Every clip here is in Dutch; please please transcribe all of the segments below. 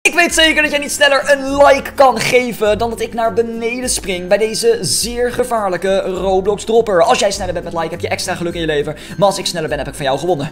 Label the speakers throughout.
Speaker 1: Ik weet zeker dat jij niet sneller een like kan geven dan dat ik naar beneden spring bij deze zeer gevaarlijke Roblox dropper. Als jij sneller bent met like heb je extra geluk in je leven. Maar als ik sneller ben heb ik van jou gewonnen.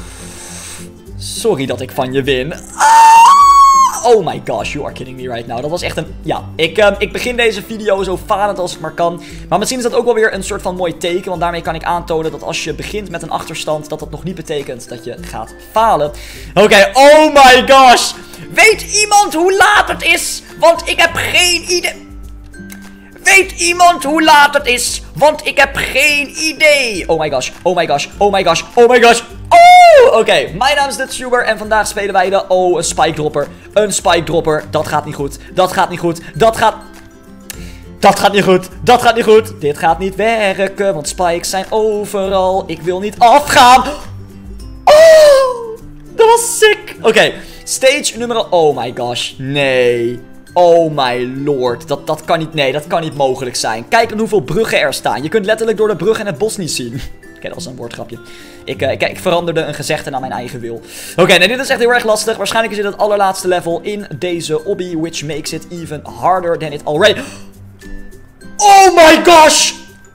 Speaker 1: Sorry dat ik van je win. Oh my gosh, you are kidding me right now. Dat was echt een... Ja, ik begin deze video zo falend als het maar kan. Maar misschien is dat ook wel weer een soort van mooi teken. Want daarmee kan ik aantonen dat als je begint met een achterstand, dat dat nog niet betekent dat je gaat falen. Oké, oh my gosh. Weet iemand hoe laat het is? Want ik heb geen idee. Weet iemand hoe laat het is? Want ik heb geen idee. Oh my gosh, oh my gosh, oh my gosh, oh my gosh. Oh, oké. Mijn naam is DutchTuber en vandaag spelen wij de... Oh, een spike dropper. Een spike dropper. Dat gaat niet goed. Dat gaat niet goed. Dat gaat niet goed. Dat gaat niet goed. Dit gaat niet werken, want spikes zijn overal. Ik wil niet afgaan. Oh, dat was sick. Oké, stage nummer... Oh my gosh. Nee. Oh my lord. Dat kan niet... Nee, dat kan niet mogelijk zijn. Kijk dan hoeveel bruggen er staan. Je kunt letterlijk door de brug en het bos niet zien. Oké, dat was een woordgrapje. Ik veranderde een gezegde naar mijn eigen wil. Oké, nee, dit is echt heel erg lastig. Waarschijnlijk is dit het allerlaatste level in deze obby, which makes it even harder than it already... Oh my gosh!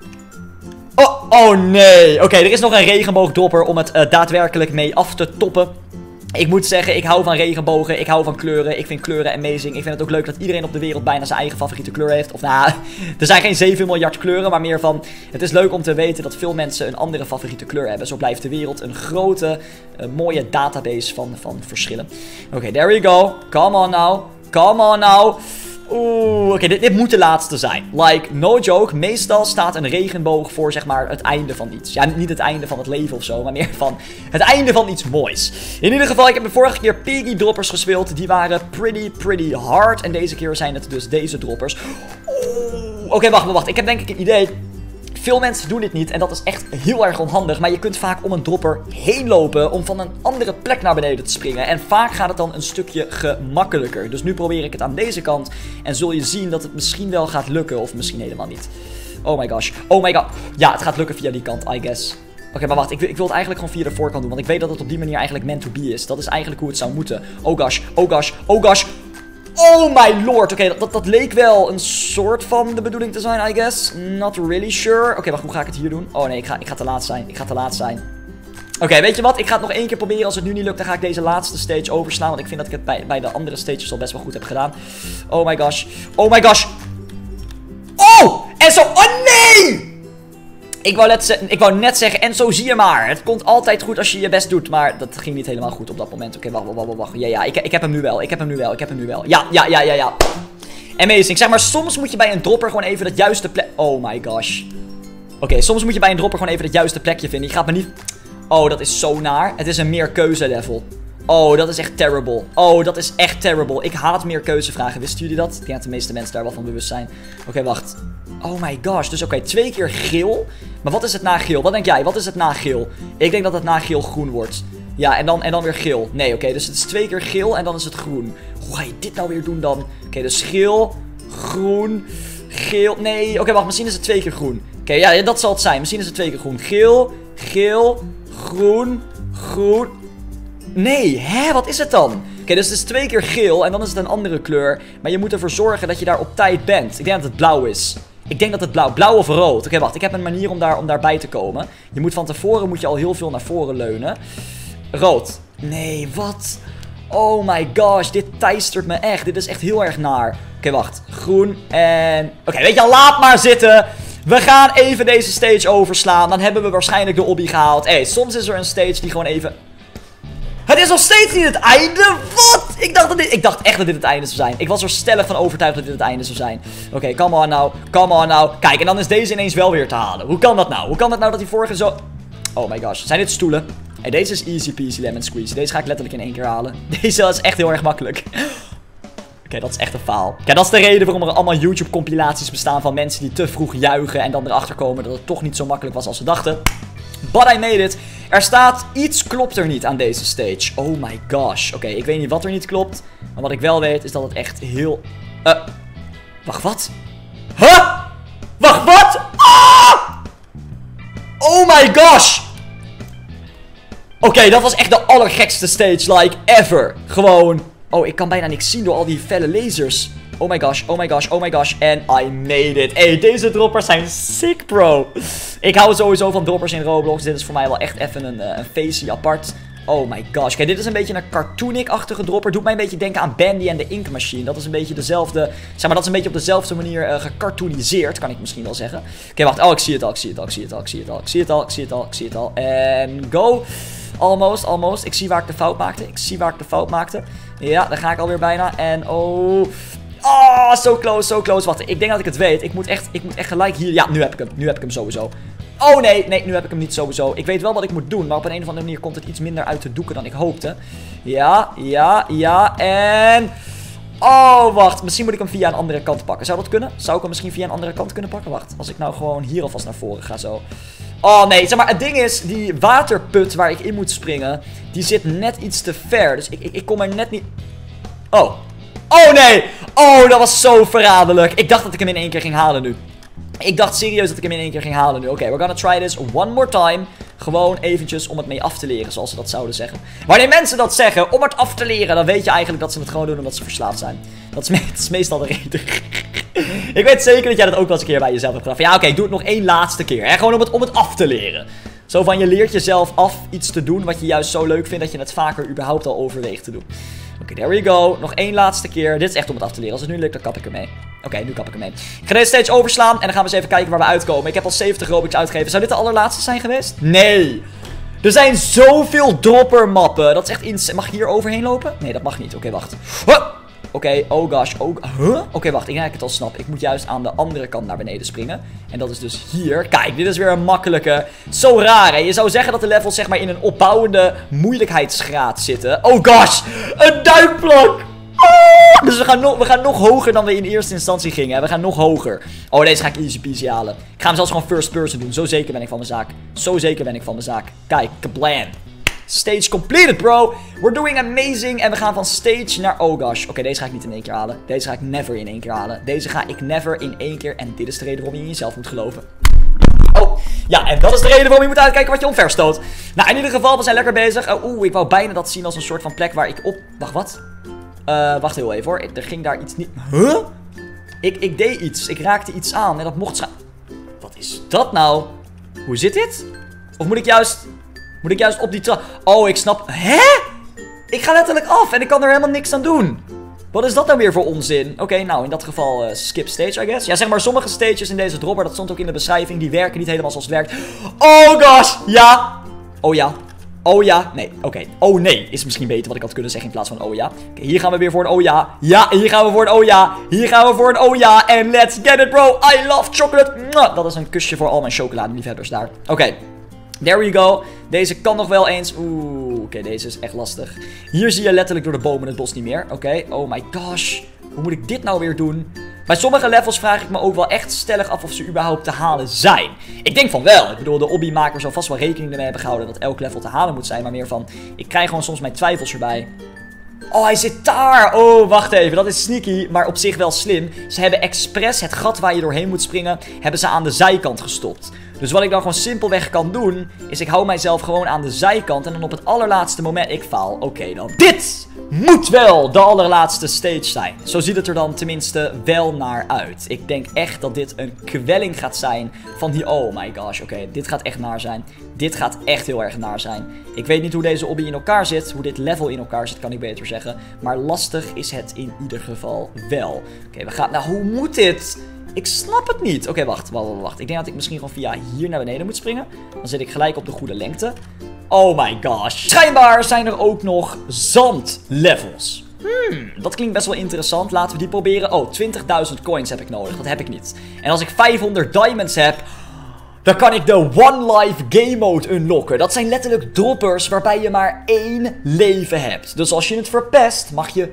Speaker 1: Oh nee. Oké, er is nog een regenboogdropper om het daadwerkelijk mee af te toppen. Ik moet zeggen, ik hou van regenbogen, ik hou van kleuren, ik vind kleuren amazing. Ik vind het ook leuk dat iedereen op de wereld bijna zijn eigen favoriete kleur heeft. Of nou, er zijn geen 7 miljard kleuren, maar meer van... Het is leuk om te weten dat veel mensen een andere favoriete kleur hebben. Zo blijft de wereld een grote, mooie database van verschillen. Oké, there we go. Come on now. Come on now. Oeh, oké, dit moet de laatste zijn. Like, no joke. Meestal staat een regenboog voor, zeg maar, het einde van iets. Ja, niet het einde van het leven of zo, maar meer van het einde van iets moois. In ieder geval, ik heb de vorige keer Piggy droppers gespeeld. Die waren pretty hard. En deze keer zijn het dus deze droppers. Oké, wacht. Ik heb denk ik een idee. Veel mensen doen dit niet en dat is echt heel erg onhandig. Maar je kunt vaak om een dropper heen lopen om van een andere plek naar beneden te springen. En vaak gaat het dan een stukje gemakkelijker. Dus nu probeer ik het aan deze kant. En zul je zien dat het misschien wel gaat lukken of misschien helemaal niet. Oh my gosh. Oh my god. Ja, het gaat lukken via die kant, I guess. Oké, maar wacht. Ik wil het eigenlijk gewoon via de voorkant doen. Want ik weet dat het op die manier eigenlijk meant to be is. Dat is eigenlijk hoe het zou moeten. Oh gosh. Oh gosh. Oh gosh. Oh my lord. Oké, dat leek wel een soort van de bedoeling te zijn, I guess. Not really sure. Oké, wacht, hoe ga ik het hier doen? Oh nee, ik ga te laat zijn. Ik ga te laat zijn. Oké, weet je wat? Ik ga het nog één keer proberen. Als het nu niet lukt, dan ga ik deze laatste stage overslaan. Want ik vind dat ik het bij de andere stages al best wel goed heb gedaan. Oh my gosh. Oh my gosh. Oh! En zo... Oh nee! Ik wou net zeggen, en zo zie je maar. Het komt altijd goed als je je best doet. Maar dat ging niet helemaal goed op dat moment. Oké, wacht. Ja, ik heb hem nu wel. Ja. Amazing. Zeg maar, soms moet je bij een dropper gewoon even dat juiste plek... Oh my gosh. Oké, soms moet je bij een dropper gewoon even dat juiste plekje vinden. Je gaat me niet... Oh, dat is zo naar. Het is een meer keuze level. Oh, dat is echt terrible. Oh, dat is echt terrible. Ik haat meer keuzevragen. Wisten jullie dat? Ik denk dat de meeste mensen daar wel van bewust zijn. Oké, wacht. Oh my gosh. Dus oké, 2 keer geel. Maar wat is het na geel? Wat denk jij? Wat is het na geel? Ik denk dat het na geel groen wordt. Ja, en dan weer geel. Nee, oké. Dus het is 2 keer geel en dan is het groen. Hoe ga je dit nou weer doen dan? Oké, dus geel, groen, geel. Nee, oké, wacht. Misschien is het 2 keer groen. Oké, ja, dat zal het zijn. Misschien is het 2 keer groen. Geel, groen, groen. Nee, hè? Wat is het dan? Oké, dus het is 2 keer geel en dan is het een andere kleur. Maar je moet ervoor zorgen dat je daar op tijd bent. Ik denk dat het blauw is. Ik denk dat het blauw of rood. Oké, wacht. Ik heb een manier om daarbij te komen. Je moet van tevoren al heel veel naar voren leunen. Rood. Nee, wat? Oh my gosh, dit teistert me echt. Dit is echt heel erg naar. Oké, wacht. Groen en... Oké, weet je al, laat maar zitten. We gaan even deze stage overslaan. Dan hebben we waarschijnlijk de obby gehaald. Hé, soms is er een stage die gewoon even... Het is nog steeds niet het einde. Wat? Ik dacht echt dat dit het einde zou zijn. Ik was er stellig van overtuigd dat dit het einde zou zijn. Oké, come on now. Come on now. Kijk, en dan is deze ineens wel weer te halen. Hoe kan dat nou? Hoe kan dat nou dat die vorige zo... Oh my gosh. Zijn dit stoelen? Hey, deze is easy peasy lemon squeeze. Deze ga ik letterlijk in 1 keer halen. Deze is echt heel erg makkelijk. Oké, dat is echt een faal. Kijk, dat is de reden waarom er allemaal YouTube compilaties bestaan van mensen die te vroeg juichen en dan erachter komen dat het toch niet zo makkelijk was als ze dachten. But I made it. Er staat iets klopt er niet aan deze stage. Oh my gosh. Oké, ik weet niet wat er niet klopt. Maar wat ik wel weet is dat het echt heel... Wacht, wat? Huh? Wacht, wat? Ah! Oh my gosh. Oké, dat was echt de allergekste stage, like, ever. Gewoon Oh, ik kan bijna niks zien door al die felle lasers. Oh my gosh, oh my gosh, oh my gosh. En I made it. Hey, deze droppers zijn sick, bro. Ik hou sowieso van droppers in Roblox. Dit is voor mij wel echt even een feestje apart. Oh my gosh. Kijk, dit is een beetje een cartoonic-achtige dropper. Doet mij een beetje denken aan Bandy en de Ink Machine. Dat is een beetje dezelfde... Zeg maar, dat is een beetje op dezelfde manier gecartooniseerd, kan ik misschien wel zeggen. Oké, wacht. Oh, ik zie het al, ik zie het al, ik zie het al, ik zie het al, ik zie het al, ik zie het al, ik zie het al. En go. Almost, almost. Ik zie waar ik de fout maakte. Ik zie waar ik de fout maakte. Ja, daar ga ik alweer bijna. En oh... Oh, so close, so close. Wacht, ik denk dat ik het weet. Ik moet echt gelijk hier... Ja, nu heb ik hem. Nu heb ik hem sowieso. Oh nee, nee, nu heb ik hem niet sowieso. Ik weet wel wat ik moet doen, maar op een of andere manier komt het iets minder uit de doeken dan ik hoopte. Ja, ja, ja, en... Oh, wacht. Misschien moet ik hem via een andere kant pakken. Zou dat kunnen? Zou ik hem misschien via een andere kant kunnen pakken? Wacht, als ik nou gewoon hier alvast naar voren ga zo. Oh nee, zeg maar, het ding is, die waterput waar ik in moet springen, die zit net iets te ver. Dus ik kom er net niet... Oh. Oh nee! Oh, dat was zo verraderlijk. Ik dacht dat ik hem in één keer ging halen nu. Ik dacht serieus dat ik hem in één keer ging halen nu. Oké, we're gonna try this one more time. Gewoon eventjes om het mee af te leren, zoals ze dat zouden zeggen. Wanneer mensen dat zeggen, om het af te leren, dan weet je eigenlijk dat ze het gewoon doen omdat ze verslaafd zijn. Dat is meestal de reden. Ik weet zeker dat jij dat ook wel eens een keer bij jezelf hebt gedaan. Ja, oké, doe het nog één laatste keer. Hè? Gewoon om het af te leren. Zo van, je leert jezelf af iets te doen wat je juist zo leuk vindt dat je het vaker überhaupt al overweegt te doen. Oké, there we go. Nog één laatste keer. Dit is echt om het af te leren. Als het nu lukt, dan kap ik ermee. Oké, nu kap ik ermee. Ik ga deze stage overslaan en dan gaan we eens even kijken waar we uitkomen. Ik heb al 70 Robux uitgegeven. Zou dit de allerlaatste zijn geweest? Nee. Er zijn zoveel dropper mappen. Dat is echt insane. Mag ik hier overheen lopen? Nee, dat mag niet. Oké, wacht. Oké, oh gosh. Oké, wacht. Ik denk dat ik het al snap. Ik moet juist aan de andere kant naar beneden springen. En dat is dus hier. Kijk, dit is weer een makkelijke. Zo raar, hè? Je zou zeggen dat de levels zeg maar in een opbouwende moeilijkheidsgraad zitten. Oh gosh. Een duikplank. Oh, dus we gaan nog hoger dan we in eerste instantie gingen. We gaan nog hoger. Oh, deze ga ik easy peasy halen. Ik ga hem zelfs gewoon first person doen. Zo zeker ben ik van mijn zaak. Zo zeker ben ik van mijn zaak. Kijk, kablam. Stage completed, bro. We're doing amazing. En we gaan van stage naar... Oh gosh. Oké, deze ga ik niet in één keer halen. Deze ga ik never in één keer halen. Deze ga ik never in één keer. En dit is de reden waarom je in jezelf moet geloven. Oh, ja, en dat is de reden waarom je moet uitkijken wat je omverstoot. Nou, in ieder geval, we zijn lekker bezig. Ik wou bijna dat zien als een soort van plek waar ik op... Wacht, wat? Wacht heel even hoor. Er ging daar iets niet... Huh? Ik deed iets. Ik raakte iets aan en dat mocht... Wat is dat nou? Hoe zit dit? Of moet ik juist... Moet ik juist op die trap... Oh, ik snap... Hè? Ik ga letterlijk af en ik kan er helemaal niks aan doen. Wat is dat nou weer voor onzin? Oké, nou in dat geval skip stage, I guess. Ja, zeg maar, sommige stages in deze dropper, dat stond ook in de beschrijving, die werken niet helemaal zoals het werkt. Oh gosh, ja. Oh ja. Oh ja. Nee, oké. Oh nee, is misschien beter wat ik had kunnen zeggen in plaats van oh ja. Oké, hier gaan we weer voor een oh ja. Ja, hier gaan we voor een oh ja. Hier gaan we voor een oh ja. En let's get it, bro. I love chocolate. Dat is een kusje voor al mijn chocoladeliefhebbers daar. Oké. There we go. Deze kan nog wel eens. Oké, deze is echt lastig. Hier zie je letterlijk door de bomen het bos niet meer. Oké, oh my gosh. Hoe moet ik dit nou weer doen? Bij sommige levels vraag ik me ook wel echt stellig af of ze überhaupt te halen zijn. Ik denk van wel. Ik bedoel, de hobbymaker zal vast wel rekening ermee hebben gehouden dat elk level te halen moet zijn. Maar meer van, ik krijg gewoon soms mijn twijfels erbij. Oh, hij zit daar. Oh, wacht even. Dat is sneaky, maar op zich wel slim. Ze hebben expres het gat waar je doorheen moet springen, hebben ze aan de zijkant gestopt. Dus wat ik dan gewoon simpelweg kan doen, is ik hou mijzelf gewoon aan de zijkant. En dan op het allerlaatste moment, ik faal. Oké dan. Dit moet wel de allerlaatste stage zijn. Zo ziet het er dan tenminste wel naar uit. Ik denk echt dat dit een kwelling gaat zijn van die... Oh my gosh, oké. Dit gaat echt naar zijn. Dit gaat echt heel erg naar zijn. Ik weet niet hoe deze obby in elkaar zit. Hoe dit level in elkaar zit, kan ik beter zeggen. Maar lastig is het in ieder geval wel. Oké, we gaan... Nou, hoe moet dit? Ik snap het niet. Oké, wacht. Ik denk dat ik misschien gewoon via hier naar beneden moet springen. Dan zit ik gelijk op de goede lengte. Oh my gosh. Schijnbaar zijn er ook nog zandlevels. Dat klinkt best wel interessant. Laten we die proberen. Oh, 20.000 coins heb ik nodig. Dat heb ik niet. En als ik 500 diamonds heb... Dan kan ik de One Life Game Mode unlocken. Dat zijn letterlijk droppers waarbij je maar 1 leven hebt. Dus als je het verpest, mag je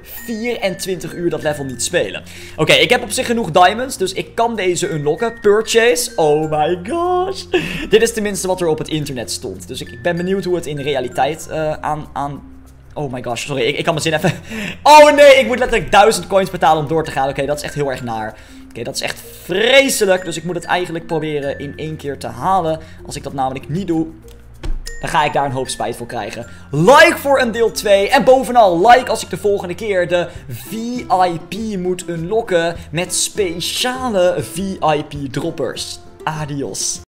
Speaker 1: 24 uur dat level niet spelen. Oké, ik heb op zich genoeg diamonds, dus ik kan deze unlocken. Purchase. Oh my gosh. Dit is tenminste wat er op het internet stond. Dus ik ben benieuwd hoe het in realiteit Oh my gosh, sorry, ik kan mijn zin even... Oh nee, ik moet letterlijk 1000 coins betalen om door te gaan. Oké, dat is echt heel erg naar. Oké, dat is echt vreselijk. Dus ik moet het eigenlijk proberen in één keer te halen. Als ik dat namelijk niet doe... dan ga ik daar een hoop spijt voor krijgen. Like voor een deel 2. En bovenal, like als ik de volgende keer de VIP moet unlocken met speciale VIP droppers. Adios.